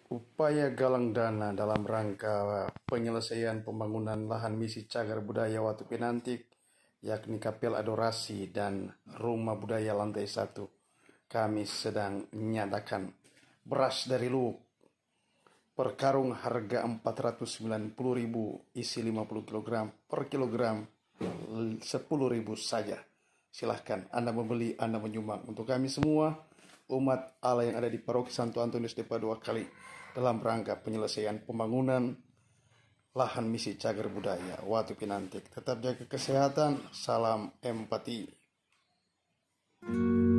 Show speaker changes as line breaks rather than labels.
Upaya galang dana dalam rangka penyelesaian pembangunan lahan misi cagar budaya Watu Pinantik, yakni Kapel Adorasi dan Rumah Budaya Lantai 1, kami sedang menyatakan beras dari Luwuk per karung harga 490.000 isi 50 kg per kilogram 10.000 saja. Silahkan Anda membeli, Anda menyumbang untuk kami semua umat Allah yang ada di Paroki Santo Antonius de Padua Kali dalam rangka penyelesaian pembangunan lahan misi cagar budaya Watu Pinantik. Tetap jaga kesehatan, salam empati.